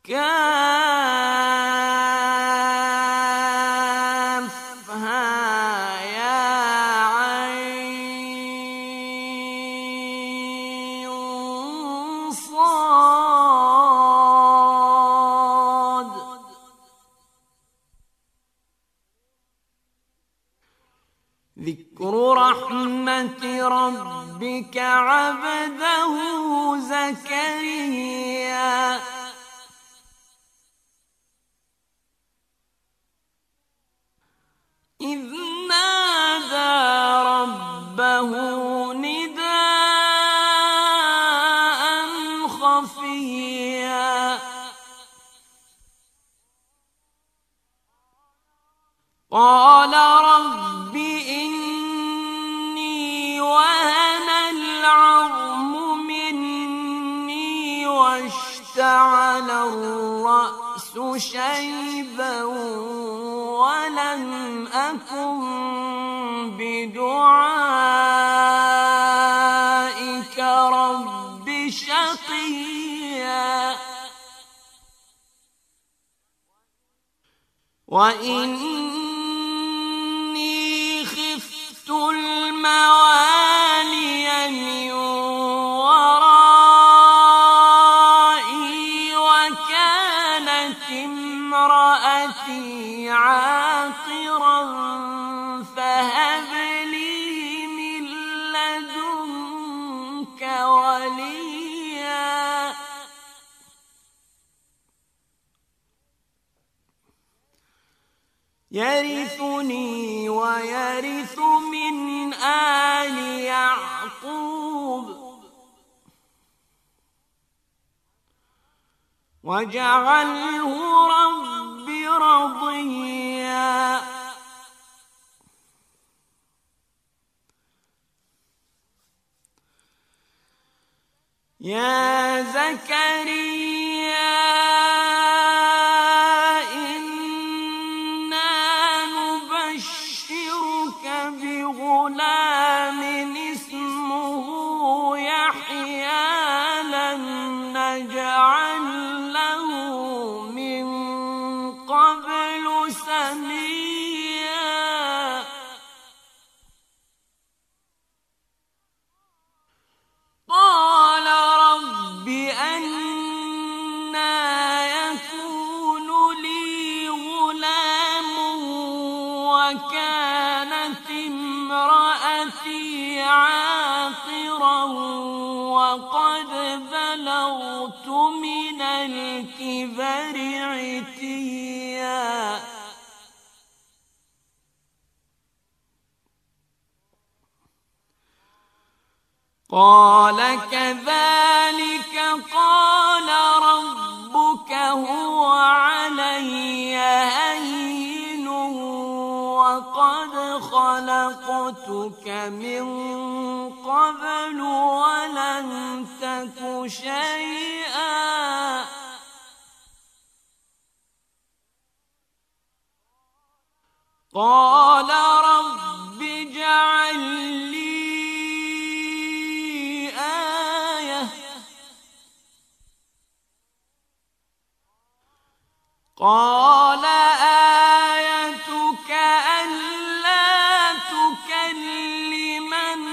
كافها يا عين صاد ذكر رحمة ربك عبده زكريا إذ نادى ربه نداء خفيا قال رب إني وهن العظم مني واشتعل الرأس شيبا ولم أكن بدعائك رب شقيا وإني خفت الموالي من ورائي وكانت امرأتي عاقرا فهب لي من لدنك وليا يرثني ويرث من آل يعقوب واجعله رب رضيا يا زكريا بغلام اسمه يحيى لم نجعل له من قبل سميا قال رب أنى يكون لي غلام وكانت امرأتي عاقرا وقد بلغت من الكبر عتيا قال كذلك قال ربك هو علي هين وقد خلقتك من قبل ولم تك شيئا قال رب اجعل لي آية قال آيتك ألا تكلم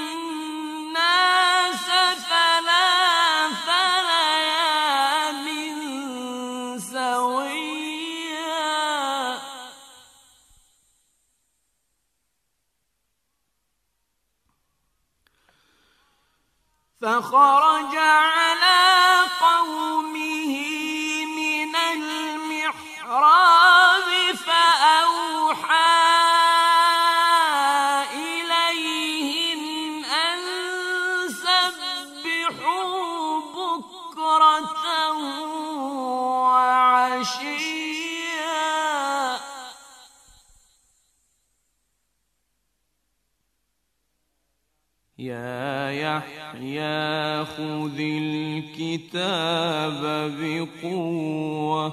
الناس ثلاث ليال سويا فخرج على قومه من المحراب فأوحى إليهم أن سبحوا بكرة وعشيا يا يحيى خذ الكتاب بقوة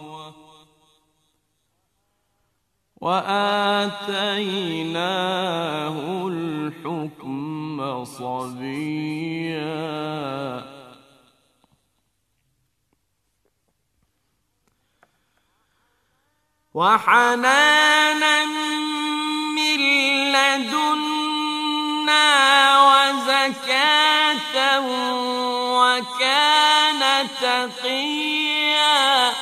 وآتيناه الحكم صبيا وحنانا من لدنا وزكاة وكان تقيا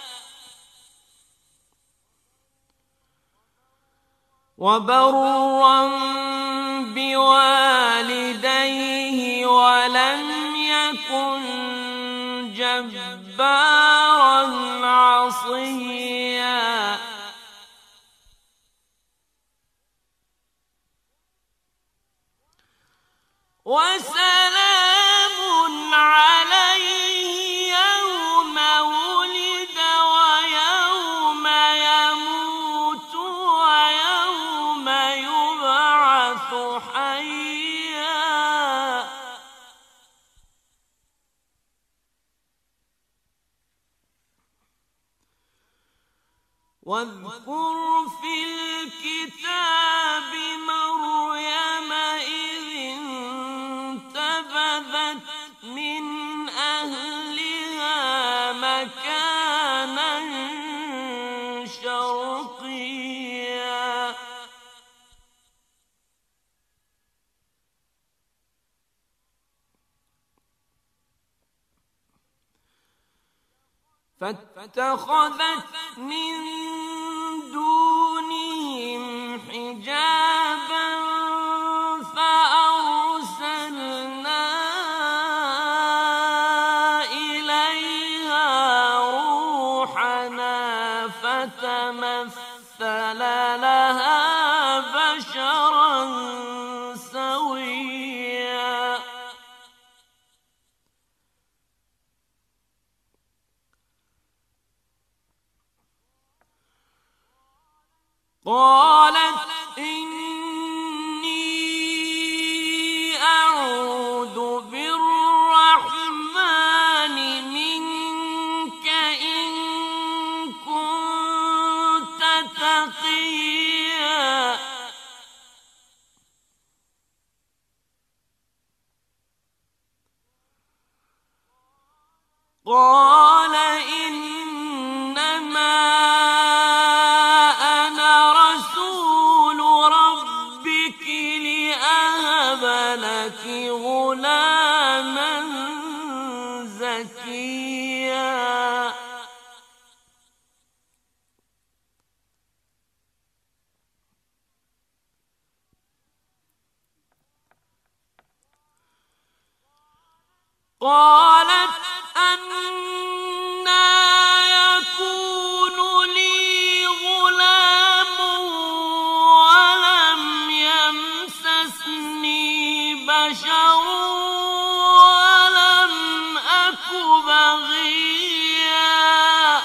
وبرا بوالديه ولم يكن جبارا عصيا وسلام عليه يوم ولد ويوم يموت ويوم يبعث حيا واذكر في الكتاب مريم إذ انتبذت من أهلها مكانا شرقيا فاتخذت من دونهم حجابا فأرسلنا إليها روحنا فتمثل لها بشرا سويا قالت إني أعوذ بالرحمن منك إن كنت تقيا قال إنما لك غلاما زكيا قالت أنى يكون لي غلام ولم يمسسني بشر ولم أك بغيا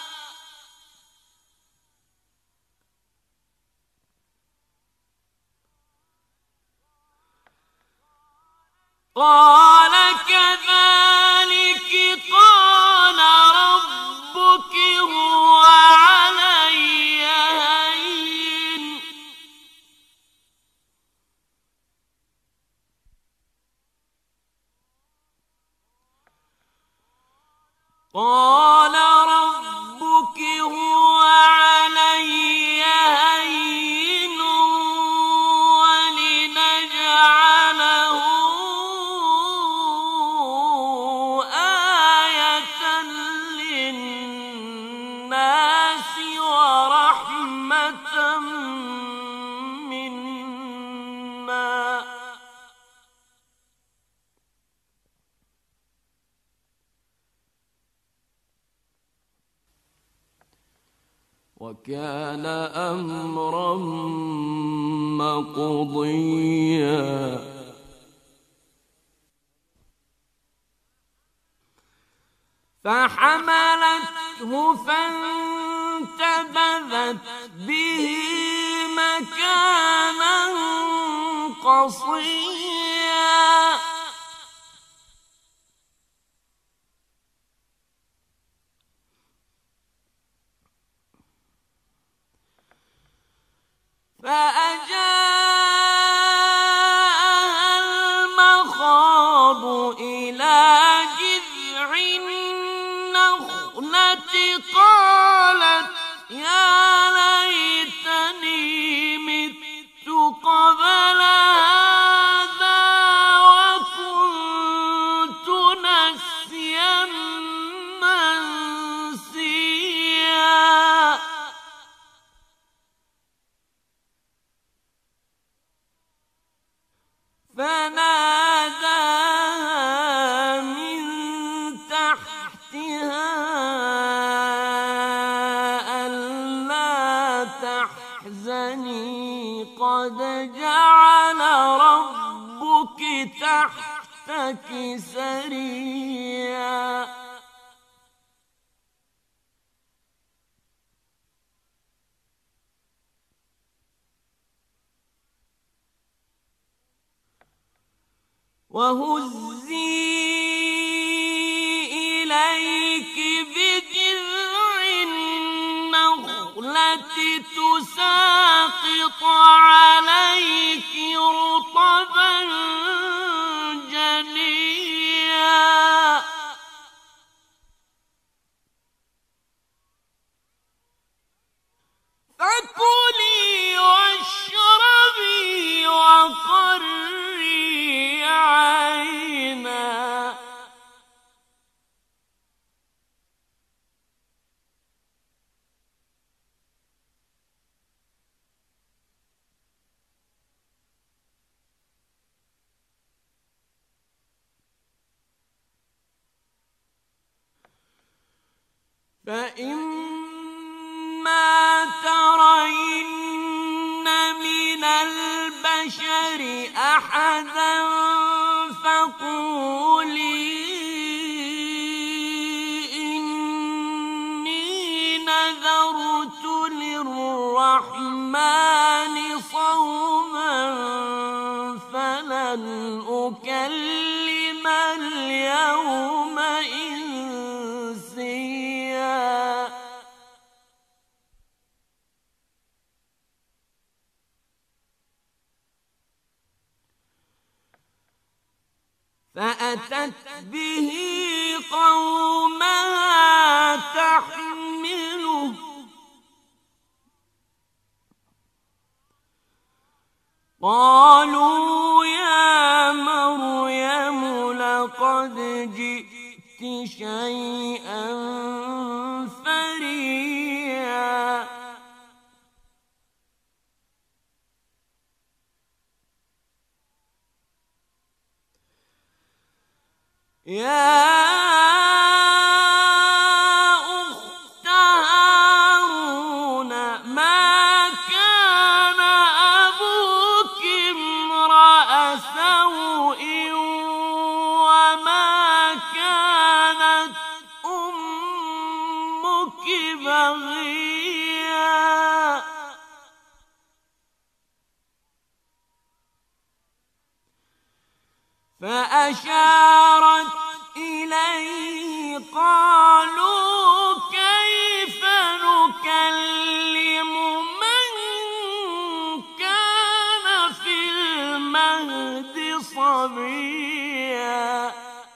قال كذلك قال ربك هو علي هين قال ربك هو علي هين ولنجعله آية للناس ورحمة منا وكان أمرا مقضيا فحملته فانتبذت به مكانا قصيا فأجاءها المخاض إلى جذع النخلة قالت يا تحتك سريا وهزي إليك بجذع النخلة تساقط عليك رطبا جنيا فكلي واشربي وقري عينا فإما ترين من البشر أحدا فقولي إني نذرت للرحمن صوما فلن أكلم اليوم إنسيا فأتت به قومها تحمله قالوا يا مريم لقد جئت شيئا فريا يا أخت هارون ما كان أبوك امرأ سوء وما كانت أمك بغيا فأشارت إليه قالوا كيف نكلم من كان في المهد صبيا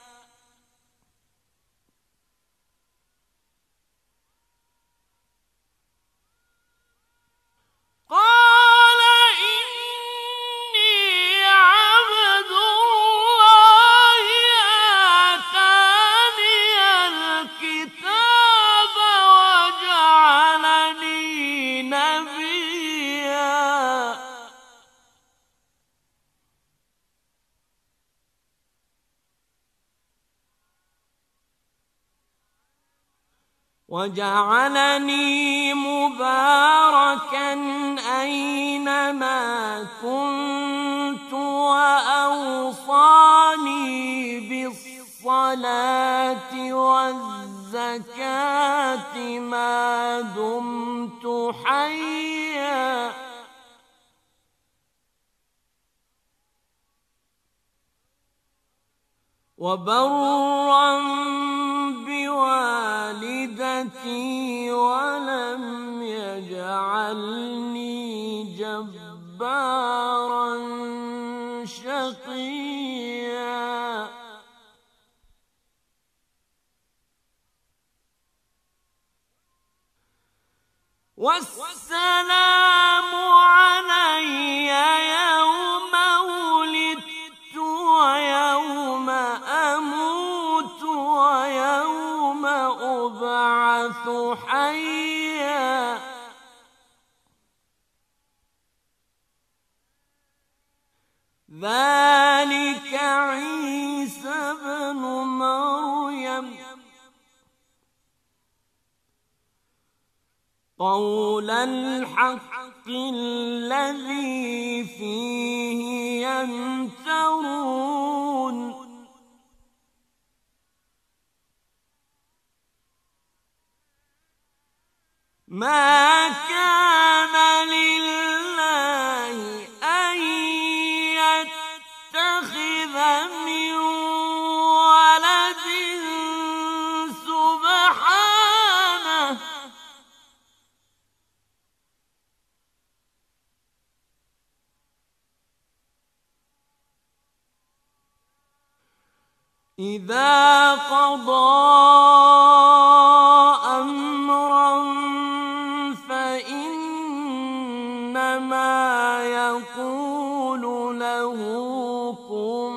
قال إني عبد الله آتاني الكتاب وجعلني نبيا وجعلني مباركا أينما كنت وأوصاني بالصلاة والزكاة ما دمت حيا وبرا بوالدتي ولم يجعلني جبارا شقيا والسلام علي يوم ولدت ويوم أموت ويوم أبعث حيا ذلك عيسى ابن مريم قول الحق الذي فيه يمترون ما كان لله أن يتخذ من ولد سبحانه إذا قضى أمرا فإنما يقول له كن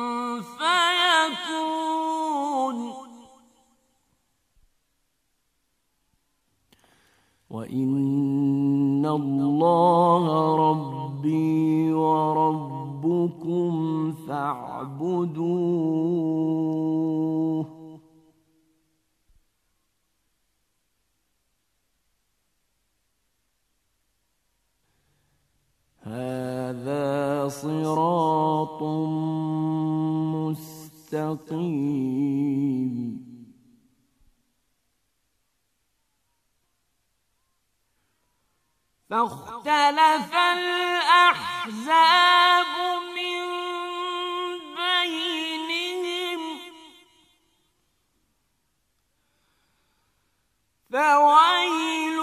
فيكون وإن الله ربي وربكم فاعبدوه هذا صراط مستقيم فاختلف الأحزاب من بينهم فويل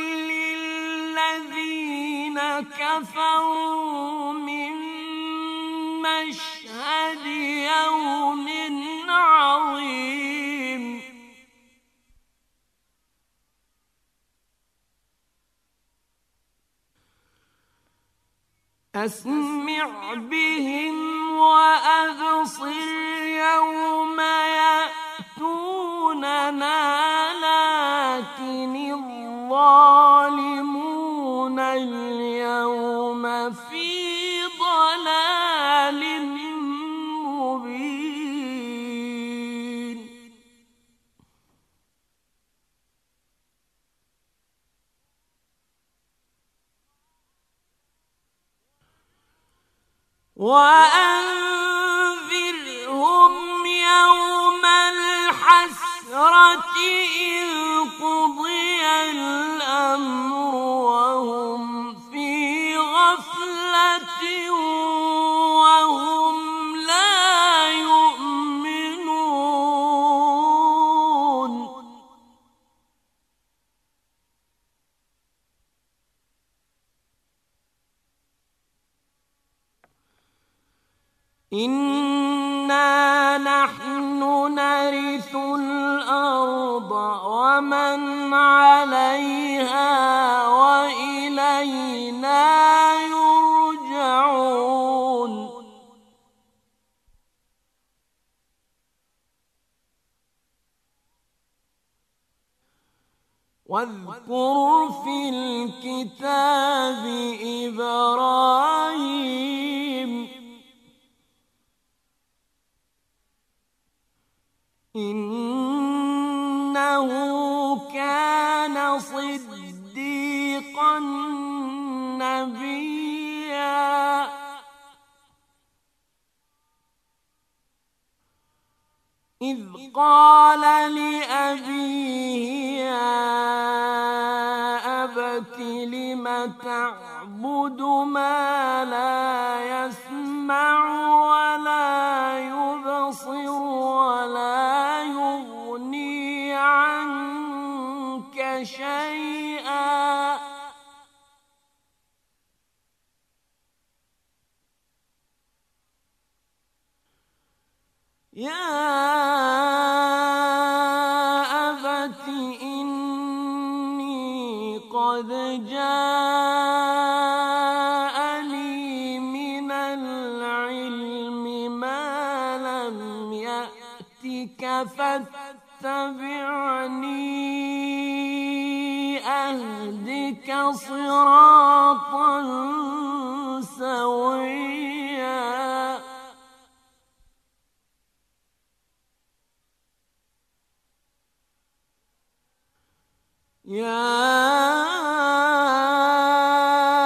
للذين كفروا من مشهد يوم عظيم أسمع بهم وأبصر يوم يأتوننا لكن الظالمون اليوم في ضلال مبين وأنذرهم يوم الحسرة إذ قضي الأمر وهم في غفلة وهم لا يؤمنون إنا نحن نرث الأرض ومن عليها وإلينا يرجعون واذكر في الكتاب إبراهيم إنه كان صديقا نبيا إذ قال لأبيه يا أبت لم تعبد ما لا يسمع ولا يبصر ولا يغني عنك شيئا يا أبت إني قد جاءني من العلم ما لم يأتك فاتبعني أهدك صراطا سويا يا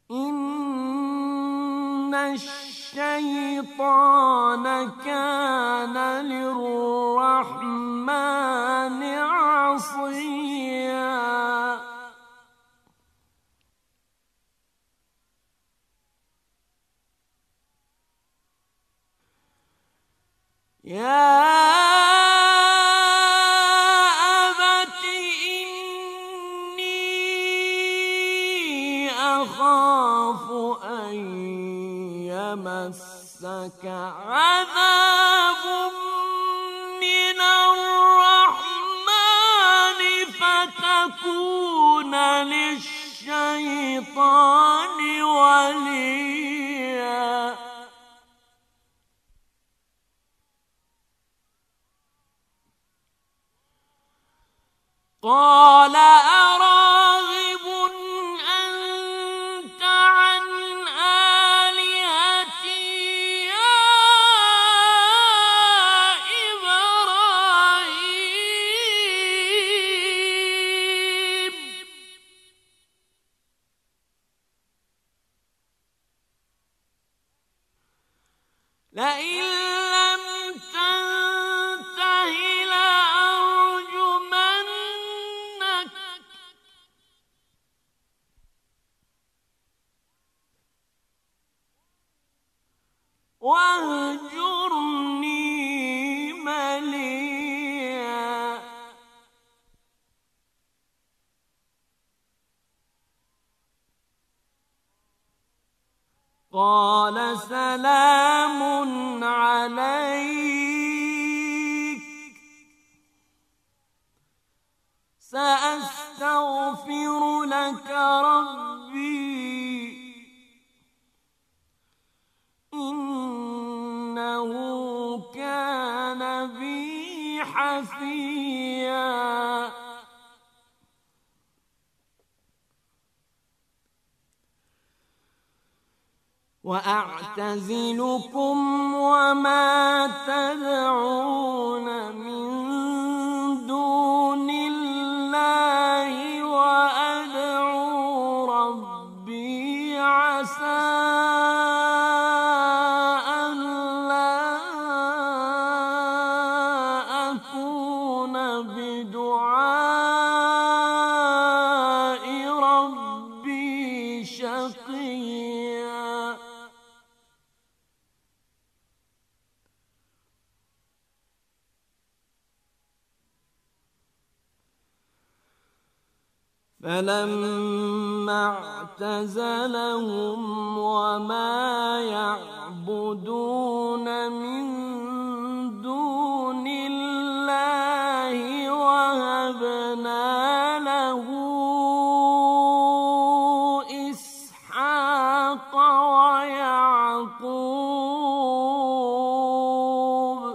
إن الشيطان كان للرحمن عصيا يا أبت إني أخاف أن يمسك عذاب من الرحمن فتكون للشيطان وليا قال أراغب أنت عن آلهتي يا إبراهيم لئن لم تنته لأرجمنك واهجرني مليا قال سلام عليك سأستغفر لك ربي إنه كان بي حفيا وأعتزلكم وما تدعون من دون الله وأدعو ربي عسى ألا أكون بدعاء ربي شقيا فلما اعتزلهم وما يعبدون من دون الله وهبنا له إسحاق ويعقوب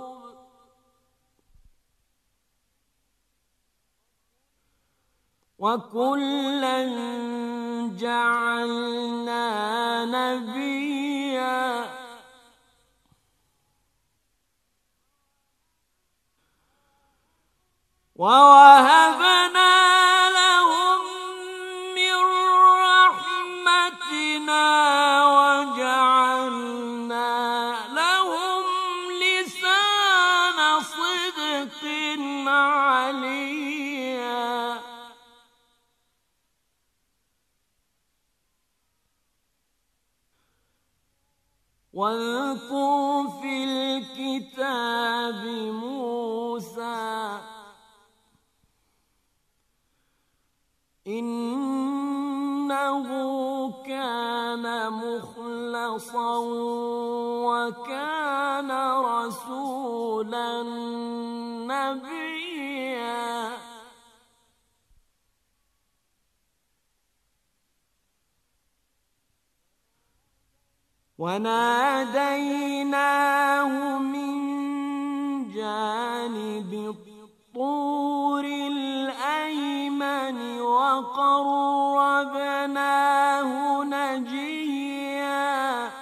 وكلا جعلنا نبيا ووهبنا لهم من رحمتنا وجعلنا لهم لسان صدق عليا واذكر في الكتاب موسى إنه كان مخلصا وكان رسولا نبيا وناديناه من جانب الطور الأيمن وقربناه نجيا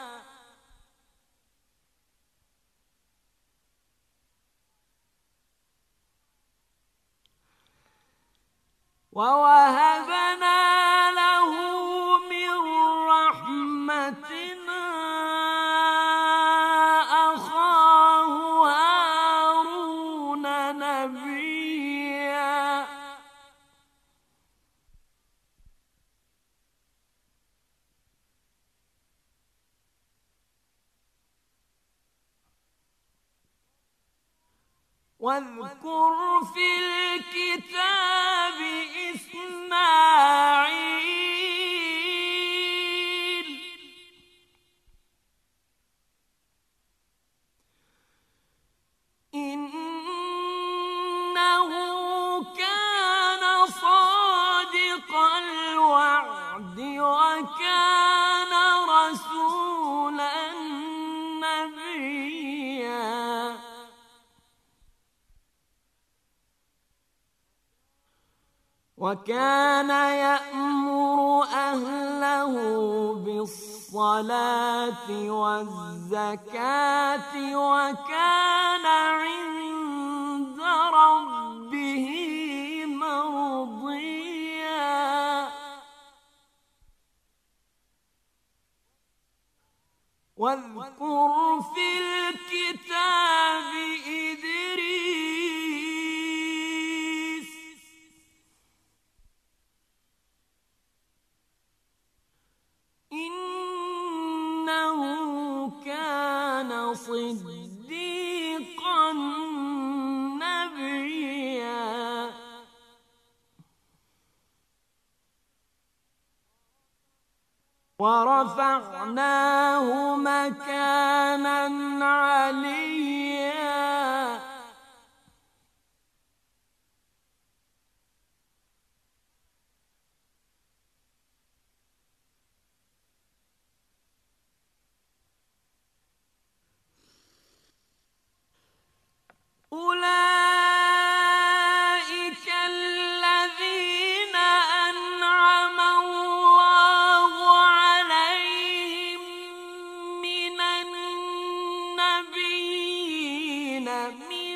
ووهبنا له من رحمتنا واذكر في الكتاب إسماعيل إنه كان صادق الوعد وكان رسولا نبيا وكان يأمر أهله بالصلاة والزكاة وكان عند ربه مرضيا واذكر في الكتاب إدريس إنه كان صديقا نبيا ورفعناه مكانا عليا أولئك الذين أنعم الله عليهم من النبيين من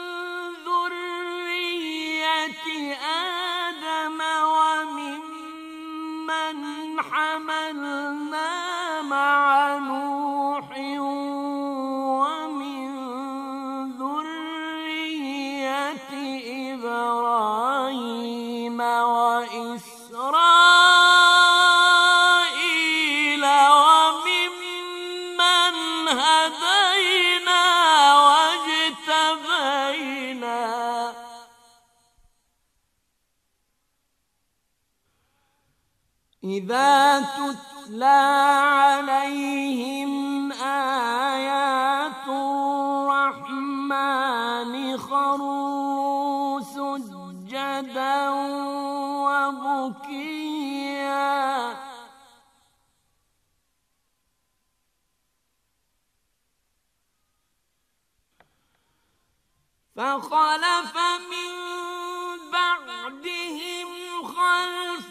ذرية آدم وممن حملنا مع نوح ومن ذرية إبراهيم وإسرائيل وممن هدينا واجتبينا إذا تتلى عليهم آيات الرحمن خروا سجدا وبكيا فخلف من بعدهم خلف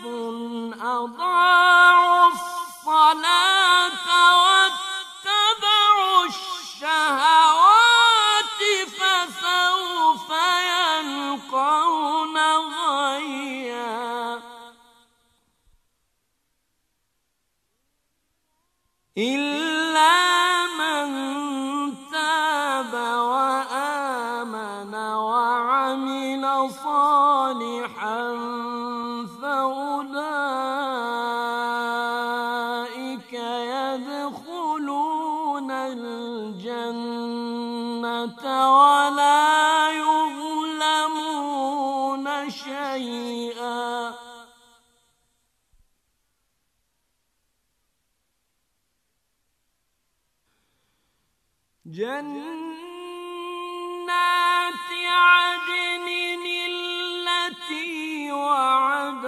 أضاعوا الصلاة واتبعوا الشهوات فسوف يلقون غيا إلا من تاب وآمن وعمل صالحا فأولئك يدخلون الجنة ولا يظلمون شيئا جنات عدن التي وعد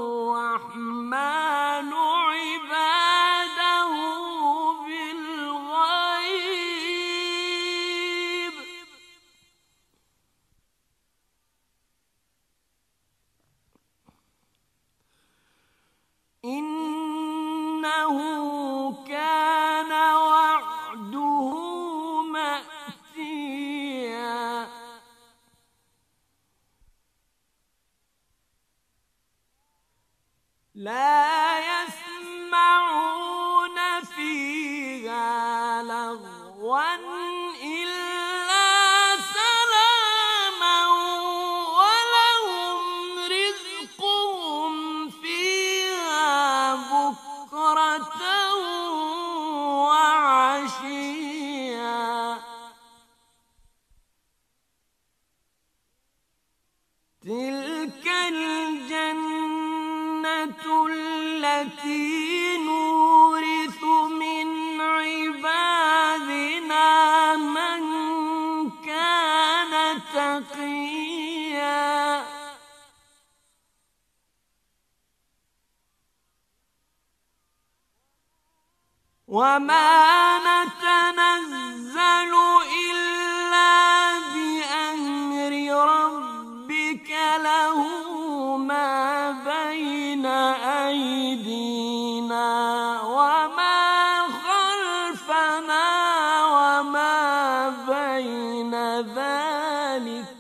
الرحمن عباده بالغيب إنه كان وعده مأتيا لا يسمعون فيها لغوا إلا سلاما ولهم رزقهم فيها بكرة التي نورث من عبادنا من كان تقيا وما نتنزل إلا بأمر ربك له ما بين أيدينا وما خلفنا وما بين ذلك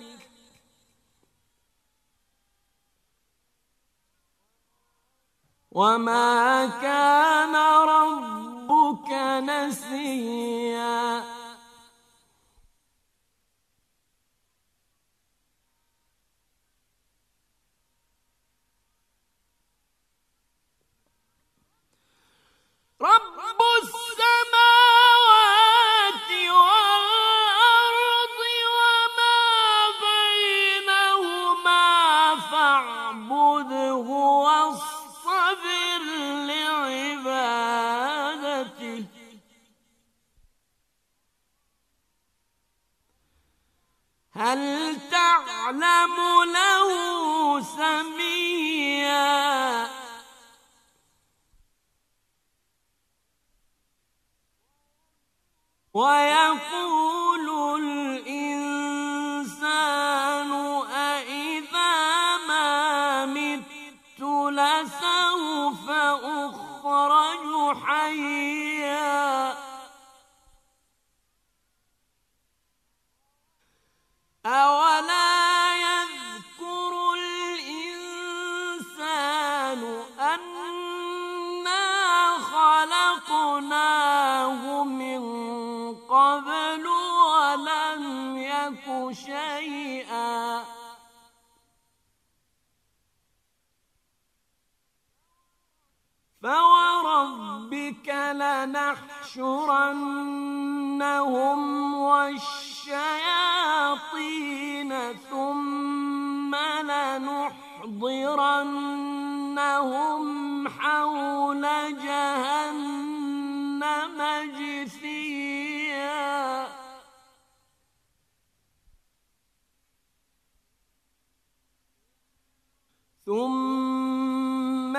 وما كان ربك نسيا رب السماوات والأرض وما بينهما فاعبده واصطبر لعبادته هل تعلم له سميا ويقول الإنسان أإذا ما مت لسوف أخرج حيا أولا يذكر الإنسان أنا خلقناه من قبل ولم يك شيئا فوربك لنحشرنهم والشياطين ثم لنحضرنهم حول جهنم جثيا ثم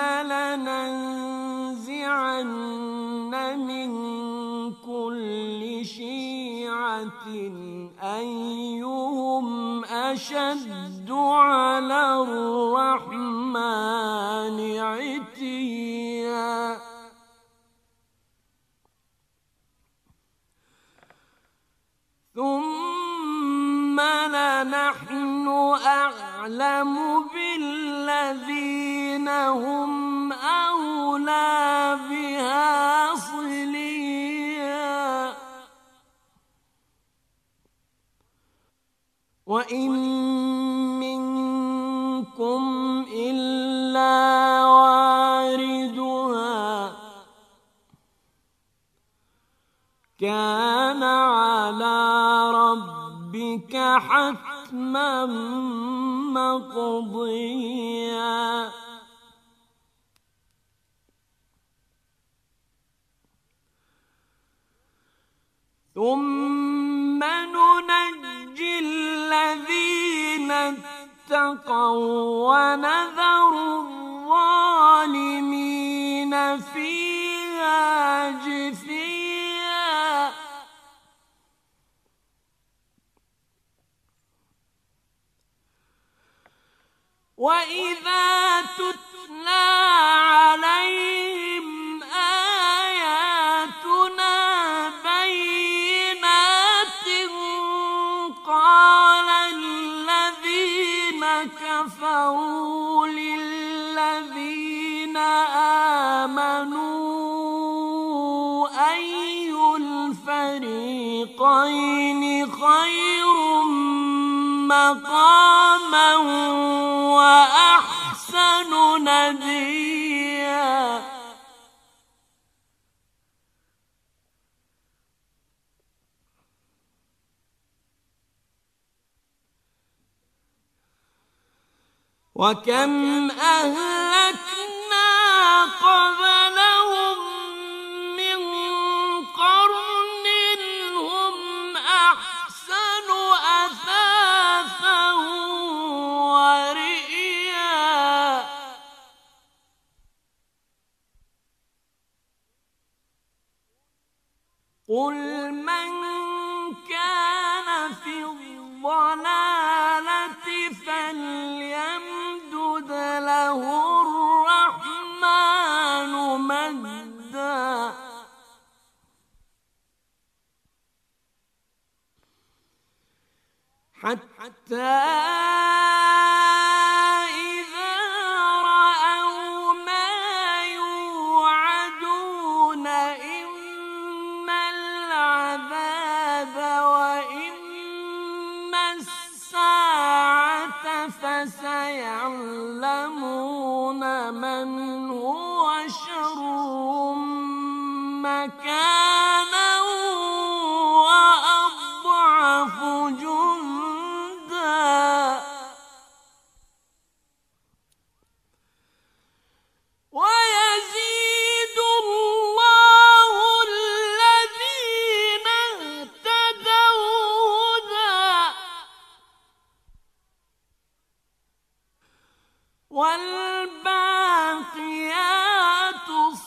لننزعن من كل شيعة أيهم أشد على الرحمن عتيا ثم لنحن أعلم بالذين هم أولى بها صليا وإن منكم إلا واردها كان على ربك حتما مقضيا ثم ننجي الذين اتقوا ونذر الظالمين فيها جثيا وإذا تتلى عليهم آياتنا بينات قال الذين كفروا للذين آمنوا أي الفريقين خير مقاما وأحسن نديا وكم أهلكنا قل من كان في الضلالة فليمدد له الرحمن مدا حتى إذا رأوا ما يوعدون إما العذاب وإما الساعة فسيعلمون من هو شر مكانا وأضعف جندا ويزيد الله الذين اهتدوا هدى والباقيات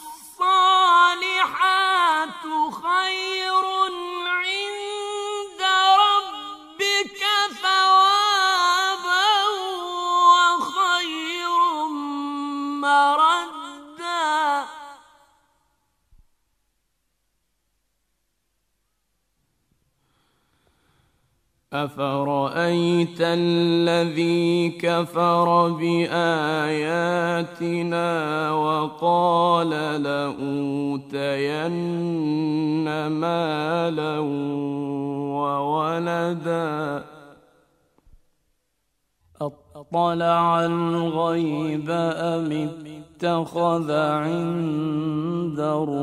الصالحات خير عند ربك ثوابا وخير مردا أفرأيت الذي كفر بآياتنا وقال لأوتين مالا وولدا أطلع الغيب أم اتخذ عند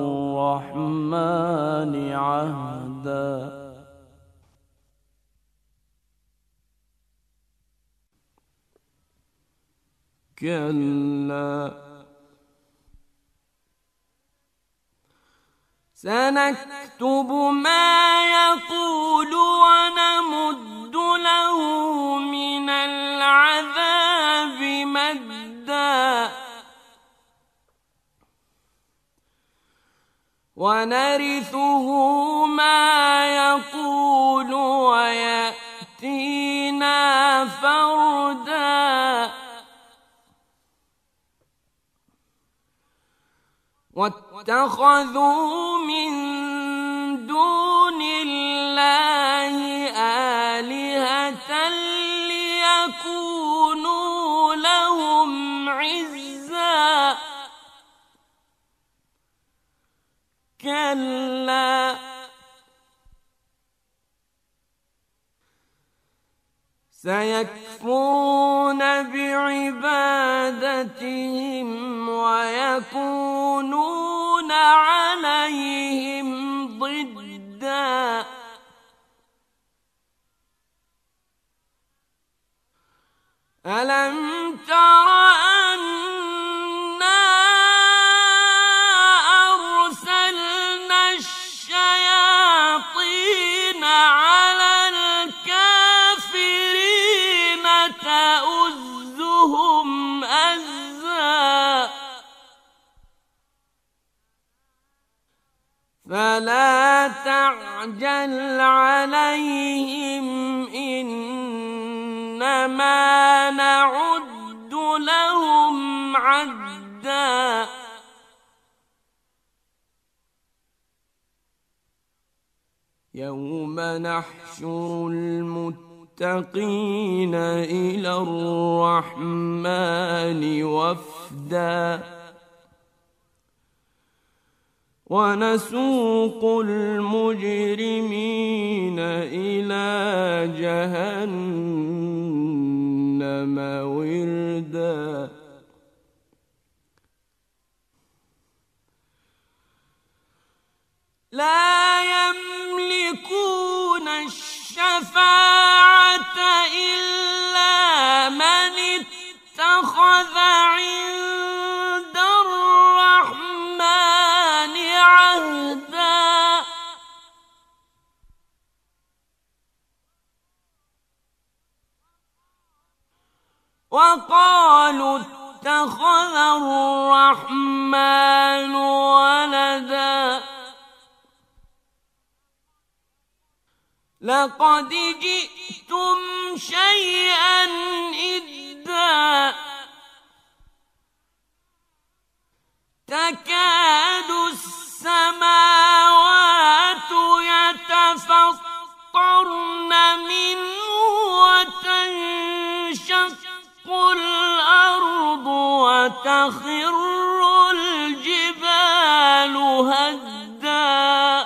الرحمن عهدا كلا سنكتب ما يقول ونمد له من العذاب مدا ونرثه ما يقول ويأتينا فردا واتخذوا من دون الله آلهة ليكونوا لهم عزا كلا سيكفرون بعبادتهم ويكونون عليهم ضدا ألم تر أنا أرسلنا الشياطين على الكافرين تؤزهم أزا فلا تعجل عليهم إنما نعد لهم عدا يوم نحشر المتقين إلى الرحمن وفدا ونسوق المجرمين إلى جهنم وردا لا يملكون الشفاعة إلا من اتخذ عند الرحمن عهدا وقالوا اتخذ الرحمن ولدا لقد جئتم شيئا إدا تكاد السماوات يتفطرن منه وتنشق الأرض وتخر الجبال هدا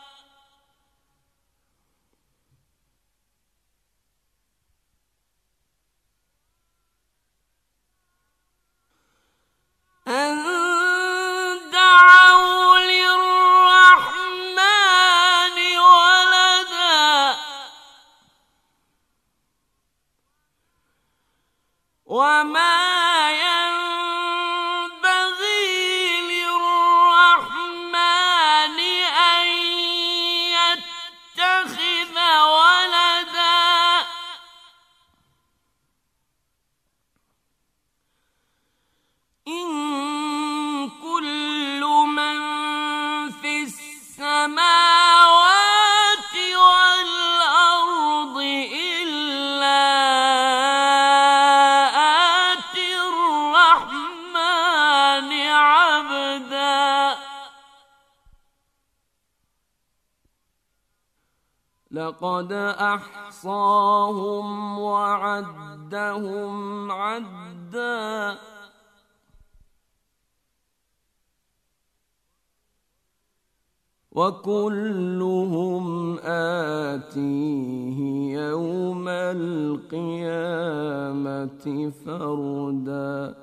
أن دعوا للرحمن ولدا وما ينبغي للرحمن أن يتخذ ولدا إن كل من في السماوات والأرض إلا آتي الرحمن عبدا لقد أحصاهم وعدهم عدا وكلهم آتيه يوم القيامة فردا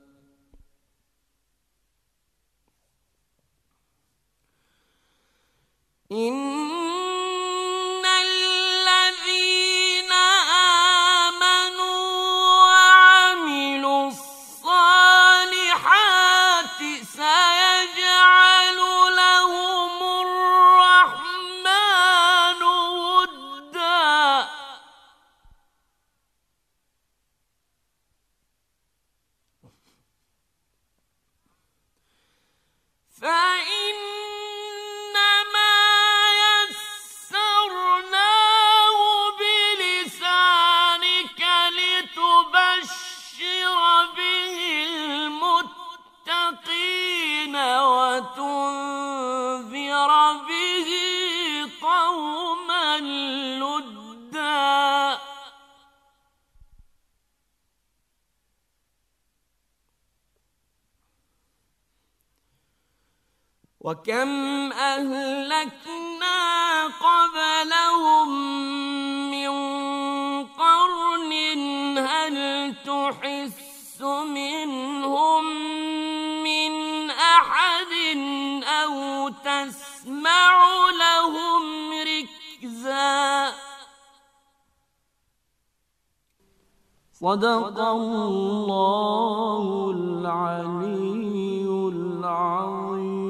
إن الذين آمنوا وعملوا الصالحات سيجعل لهم الرحمن ودا فإنما يسرناه بلسانك لتبشر به المتقين وتنذر به قوما لدا وكم أهلكنا قبلهم من قرن هل تحس منهم من أحد أو تسمع لهم ركزا صدق الله العلي العظيم.